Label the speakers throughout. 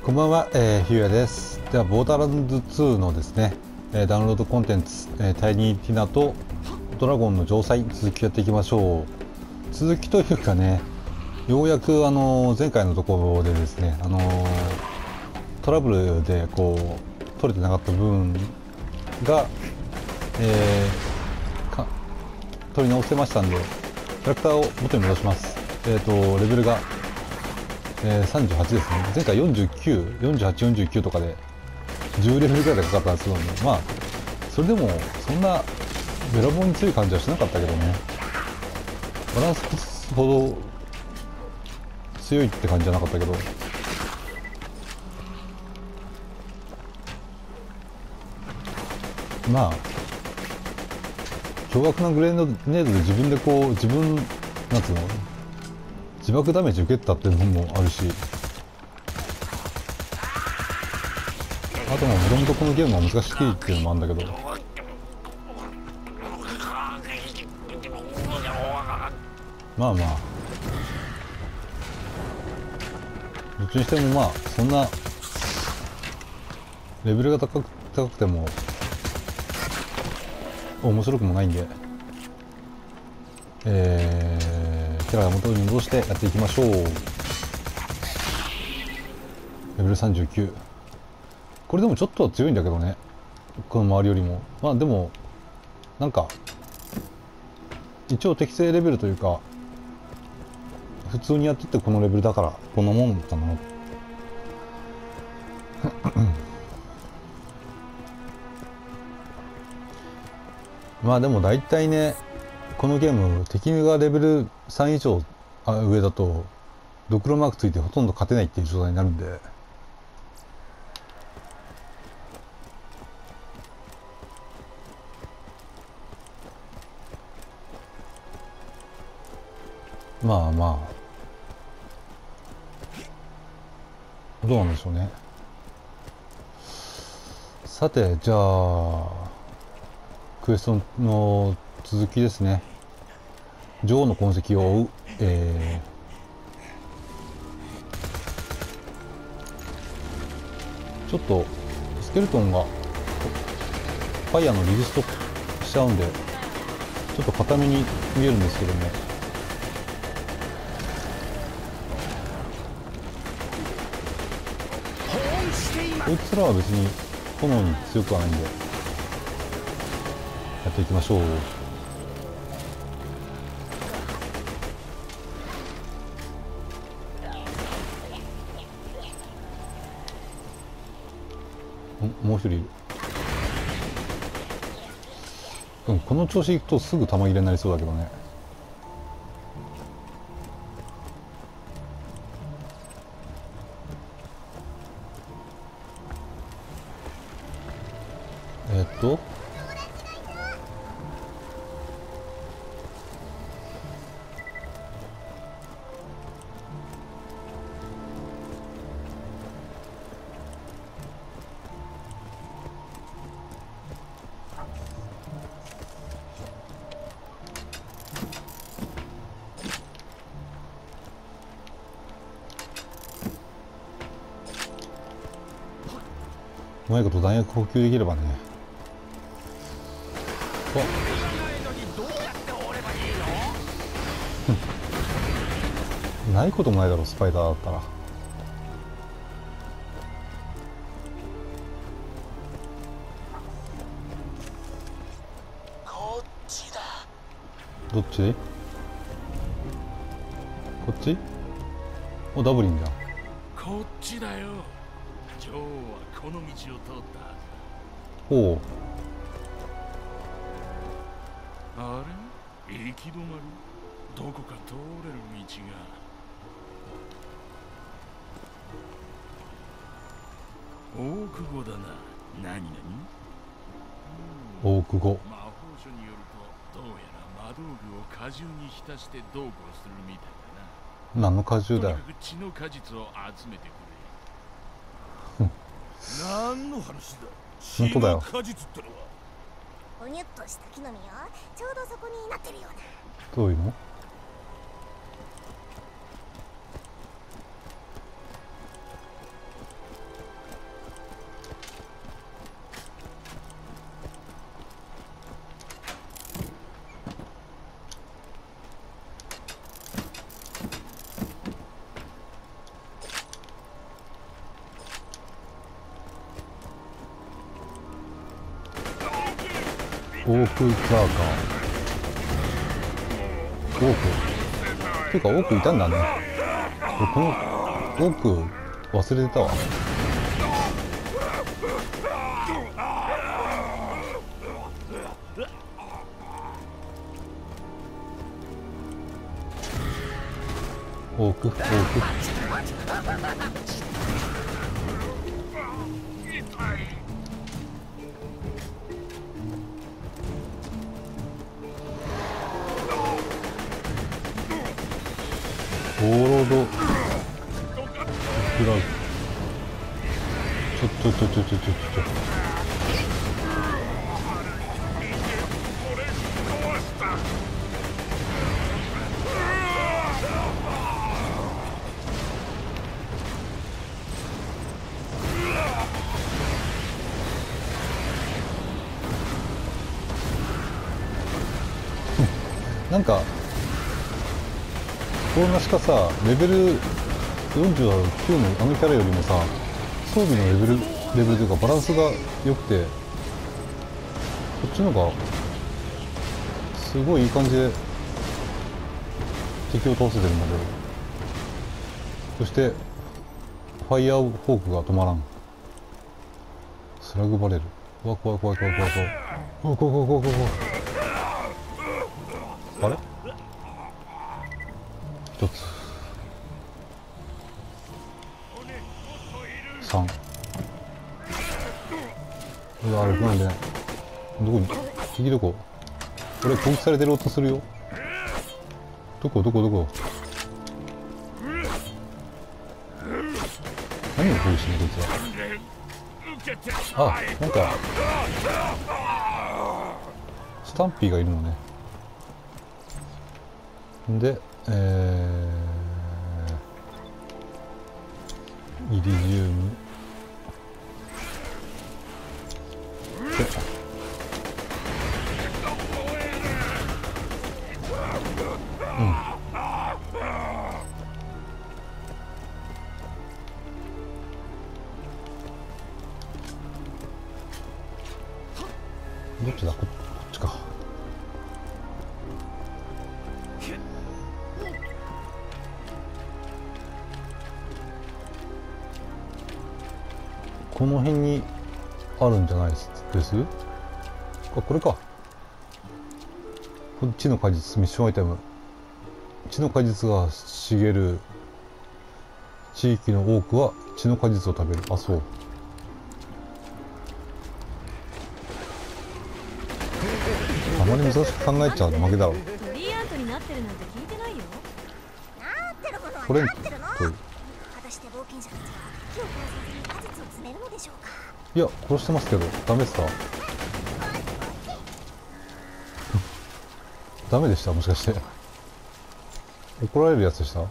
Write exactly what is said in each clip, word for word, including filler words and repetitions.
Speaker 1: こんばんは、えー、ひゅうやです。では、ボーダーランドツーのですね、えーダウンロードコンテンツ、えータイニーティナとドラゴンの城塞、続きやっていきましょう。続きというかね、ようやく、あのー前回のところでですね、あのートラブルでこう取れてなかった部分が、えーか取り直せましたんで、キャラクターを元に戻します。えっ、とレベルが、えーさんじゅうはちですね。前回よんじゅうきゅう、よんじゅうはち、よんじゅうきゅうとかでじゅうレベルぐらいでかかったんですけども、まあそれでもそんなべらぼうに強い感じはしなかったけどね。バランス崩すほど強いって感じじゃなかったけど、まあ凶悪なグレードネードで自分でこう自分なんつうの自爆ダメージ受けたっていうのもあるし、あともともとこのゲームは難しいっていうのもあるんだけど、まあまあどっちにしてもまあそんなレベルが高く高くても面白くもないんで、えー、キャラを元に戻してやっていきましょう。レベルさんじゅうきゅう、これでもちょっとは強いんだけどね、この周りよりも。まあでもなんか一応適正レベルというか、普通にやっててこのレベルだからこんなもんかな。まあでも大体ね、このゲーム敵がレベルさん以上あ上だとドクロマークついてほとんど勝てないっていう状態になるんで、まあまあどうなんでしょうね。さて、じゃあクエストの続きですね。女王の痕跡を追う、えー、ちょっとスケルトンがファイヤーのリジストしちゃうんでちょっと硬めに見えるんですけども、こいつらは別に炎に強くはないんでやっていきましょう。んもう一人いる。うん、この調子いくとすぐ弾切れになりそうだけどね。えっとうまいこと弾薬補給できればね。あないこともないだろスパイダーだったら。どっち？こっち？お、ダブリンじゃん。
Speaker 2: こっちだよ。ジョーはこの道を通った。
Speaker 1: ほう。
Speaker 2: あれ？行き止まり？どこか通れる道が。大久保だな。何々？
Speaker 1: 大久保。
Speaker 2: 魔法書によると、どうやら魔道具を果汁に浸してどうこうするみたいだな。
Speaker 1: 何の果汁だよ。
Speaker 2: とにかく血の果実を集めてくれ。何の話だ。
Speaker 1: 本当だよ。
Speaker 2: 果実ってのは
Speaker 3: おにゅっとした木の実よ。ちょうどそこになってるような。
Speaker 1: どういうの？ ークザーカー。オークていうかオークいたんだね。俺このオーク忘れてたわ。オークオークオーロードフラグ。ちょっとちょちょちょちょちょちょなんかこんなしかさ、レベルよんじゅうきゅうのあのキャラよりもさ、装備のレベルレベルというかバランスが良くて、こっちの方がすごいいい感じで敵を倒せてるので。そしてファイヤーフォークが止まらん。スラグバレル。うわ怖い怖い怖い怖い怖い怖い怖い怖い怖い怖い怖い。あれ一つ三。うわあれなんでね、どこに敵どこ。俺攻撃されてる音するよ。どこどこどこ。何を攻撃してんのこいつは。あ、なんかスタンピーがいるのね。で、えー、イリジウムで、うん、どっちだ。こ、こっちか。この辺にあるんじゃないですですあ、これか。こっちの果実、ミッションアイテム。地の果実が茂る地域の多くは地の果実を食べる。あ、そう。あまり難しく考えちゃうと負けだろ。これといや殺してますけどダメですか。ダメでした。もしかして怒られるやつでした。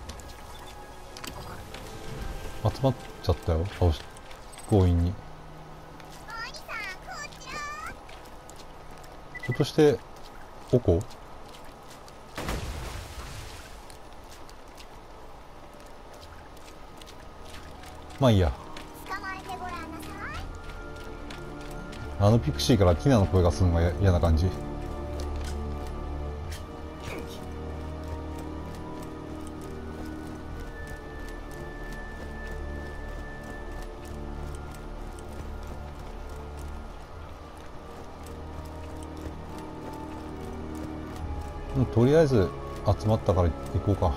Speaker 1: 集まっちゃったよ、倒し強引に。ひょっとしておこまあいいや。あのピクシーからティナの声がするのが嫌な感じ。とりあえず集まったから行こうか。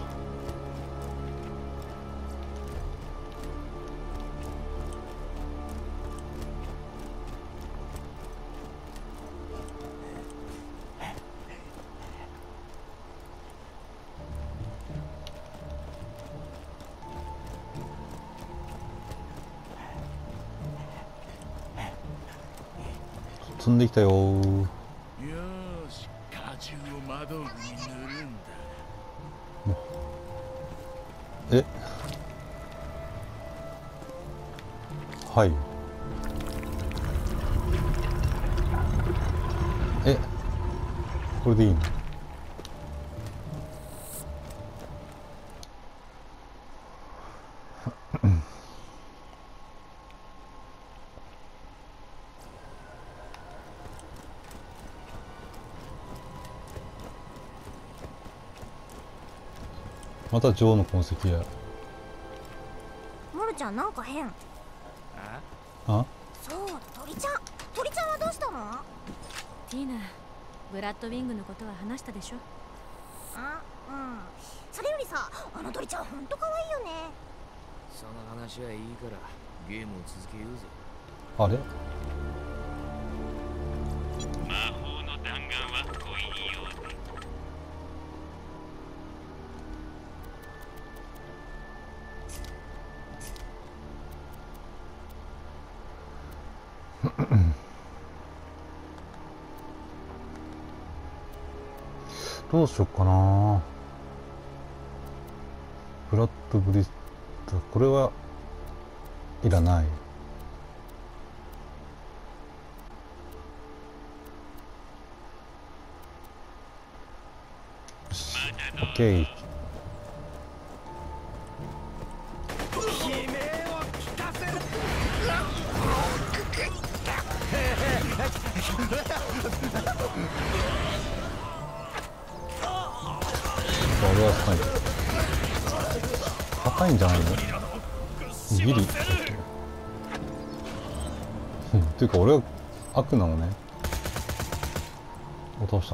Speaker 1: 積んできたよー。
Speaker 2: よーし、果汁を窓具に塗るんだ。
Speaker 1: え、はい。え、これでいいの？ また女王の痕跡や。
Speaker 3: モルちゃんなんか変。
Speaker 2: あ
Speaker 1: あ、
Speaker 3: そう鳥ちゃん鳥ちゃんはどうしたの？
Speaker 4: ティーナ、ブラッドウィングのことは話したでしょ。
Speaker 3: あ、うん。それよりさ、あの鳥ちゃんほんと可愛いよね。
Speaker 5: その話はいいからゲームを続けようぜ。
Speaker 1: あれ
Speaker 6: 魔法の弾丸は恋に用ぜ。
Speaker 1: どうしよっかな。ブラッドブリスト、これはいらない。よし、オッケー。俺はスナイパー高いんじゃないのギリっていうか俺は悪なのね。落とした。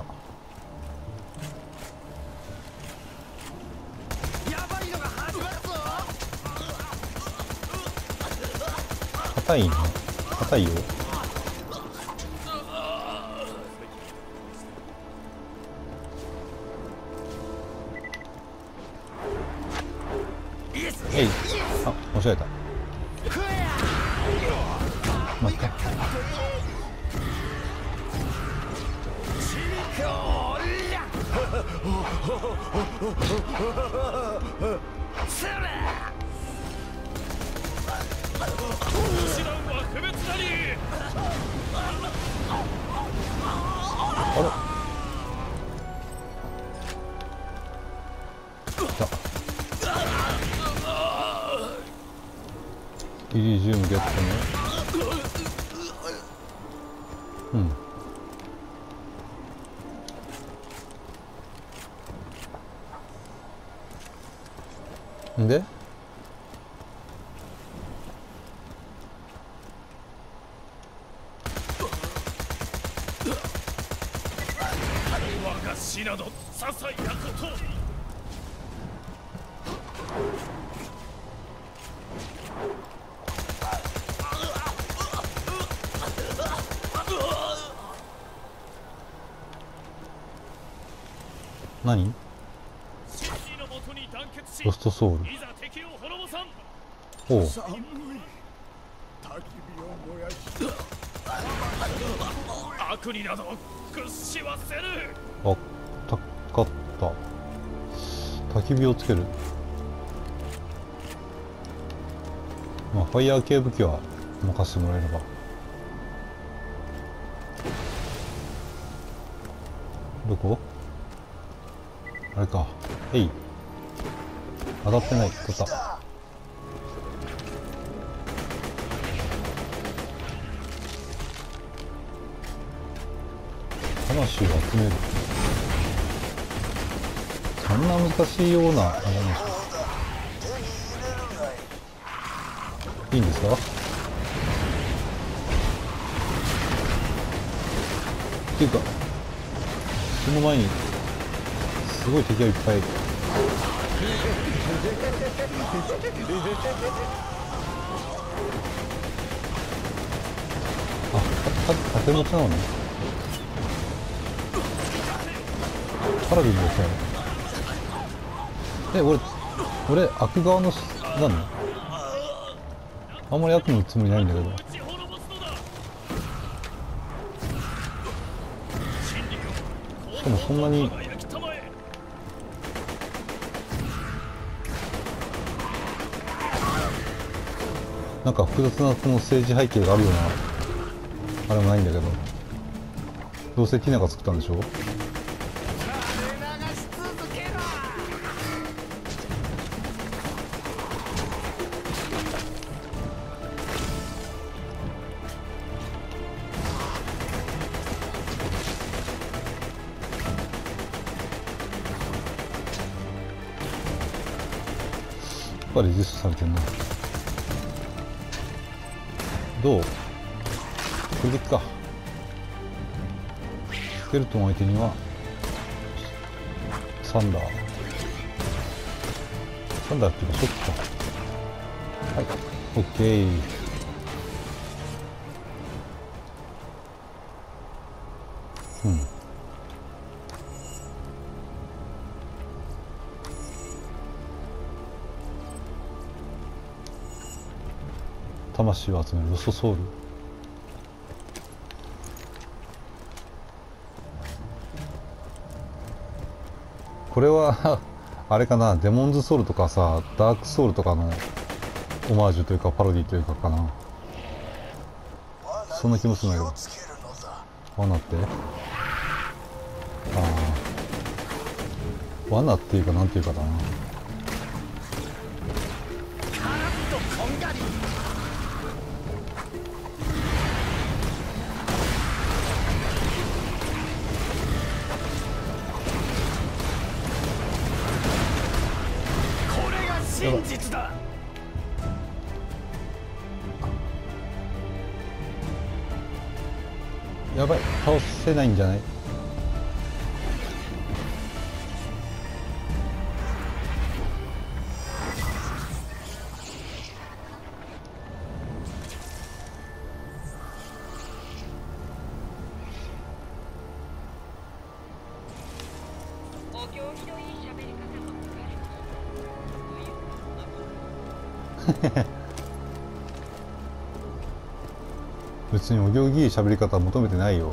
Speaker 1: 硬いね。硬いよ。えい、あ、押し上げた。待って。あれイリジウムゲットね。うん。んで
Speaker 2: 我が死など些細なこと。
Speaker 1: 何？ロストソウル。おう。
Speaker 2: 悪になど屈しはせぬ。
Speaker 1: あ、たかった。焚き火をつける。まあファイヤー系武器は任せてもらえれば。どこ？あれか。えい。当たってない。取った。魂を集める。そんな難しいようなあれなんでしょう。いいんですか？っていうかその前にすごい敵がいっぱい。あ、た縦持ちなのね。カラビンですよね。え、俺俺悪側のなの？あんまり悪のつもりないんだけど。しかもそんなになんか複雑なこの政治背景があるようなあれもないんだけど、どうせティナが作ったんでしょ。 ぱレジストされてんな。どうこれでいっか。スケルトン相手にはサンダーサンダーっていうかショックか。はい、オッケー。うん。魂を集めるロストソウル。これはあれかな、デモンズソウルとかさ、ダークソウルとかのオマージュというかパロディというかかな。そんな気もするんだけど。罠ってああ、罠っていうかなんていうかだな。
Speaker 7: 真実だ。
Speaker 1: やばい、倒せないんじゃない？別にお行儀いい喋り方は求めてないよ。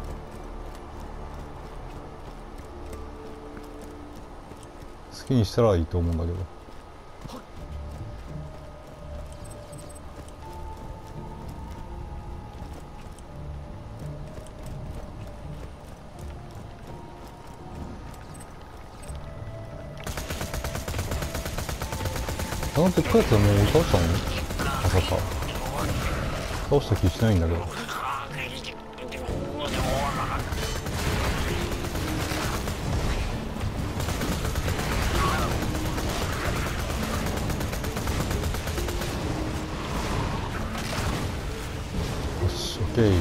Speaker 1: 好きにしたらいいと思うんだけど。あのでっかいやつはもう倒したの？まさか倒した気しないんだけど。よし、オッケー。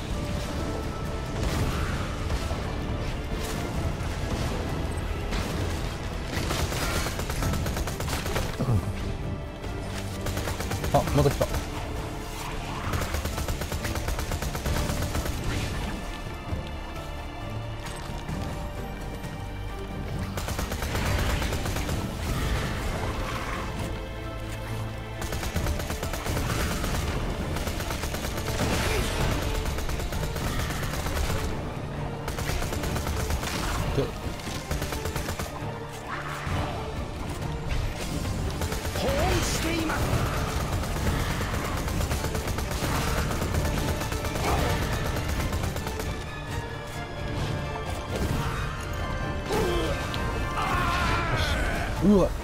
Speaker 1: あ、また来た。で
Speaker 7: 保温しています。
Speaker 1: うわ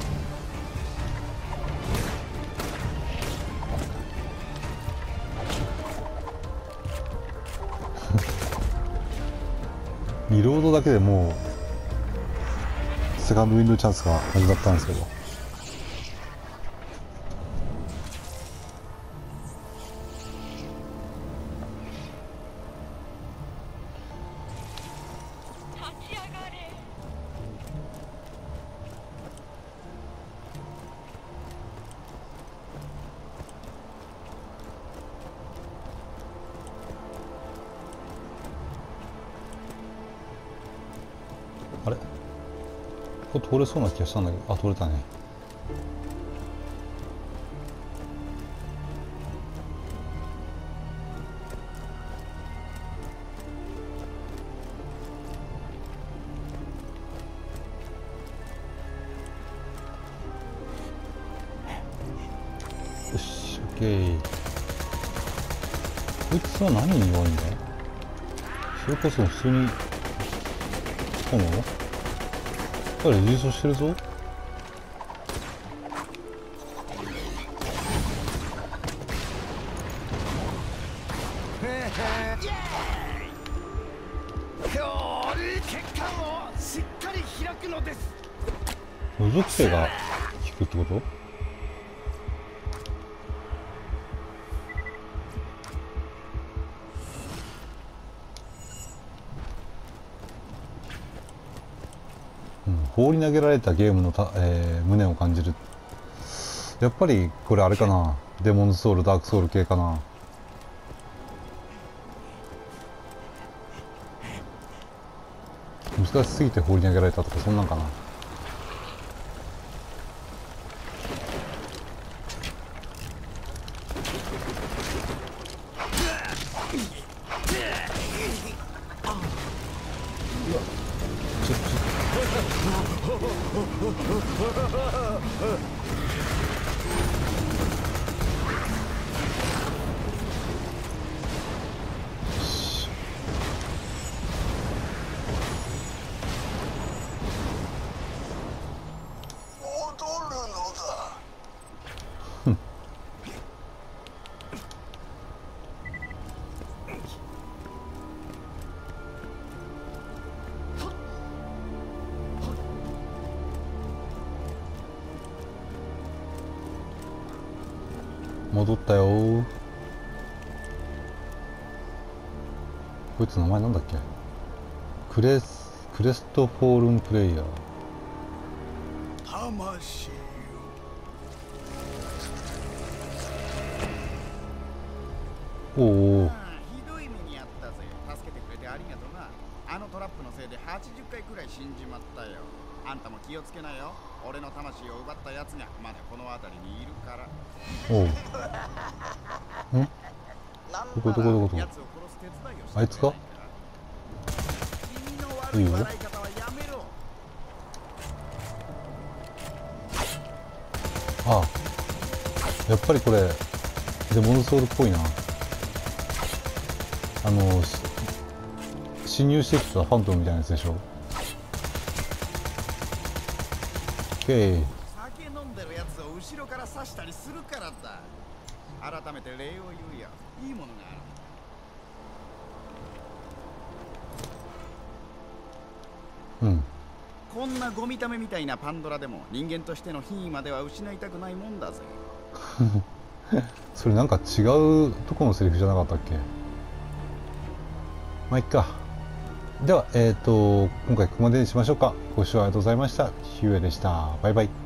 Speaker 1: リロードだけでもうセカンドウィンドウチャンスが始まったんですけど、あれこれ通れそうな気がしたんだけど、あ、通れたね。よし、オッケー。こいつは何に弱いんだ？それこそ普通に炎？あれ、優勝してるぞ。
Speaker 7: 血管をしっかり開くのです。
Speaker 1: 無属性が効くってこと？ 放り投げられたゲームのた、えー、無念を感じる。やっぱりこれあれかな、デモンズソウル、ダークソウル系かな。難しすぎて放り投げられたとかそんなんかな。戻ったよー。こいつ名前なんだっけ。クレスクレストフォールンプレイヤー。
Speaker 7: 魂よ。
Speaker 1: おお、
Speaker 7: ひどい目にあったぜ。助けてくれてありがとな。あのトラップのせいではちじゅっかいくらい死んじまったよ。あんたも気をつけなよ。俺の魂を奪ったやつがまだこの辺りにいるから。
Speaker 1: おう。ん？どこどこどこどこ。
Speaker 7: 奴を殺す手伝いをして
Speaker 1: あいつか？
Speaker 7: 君の悪い笑い方はやめろ。
Speaker 1: ああ、やっぱりこれデモンズソウルっぽいな。あのし侵入してきたファントムみたいなやつでしょ。オッケー。
Speaker 7: 酒飲んでるやつを後ろから刺したりするからだ。改めて礼を言うよ。いいものがある。
Speaker 1: うん。
Speaker 7: こんなゴミためみたいなパンドラでも人間としての品位までは失いたくないもんだぜ。
Speaker 1: それなんか違うとこのセリフじゃなかったっけ。まあいっか。では、えっと今回ここまでにしましょうか。ご視聴ありがとうございました。ヒューエでした。バイバイ。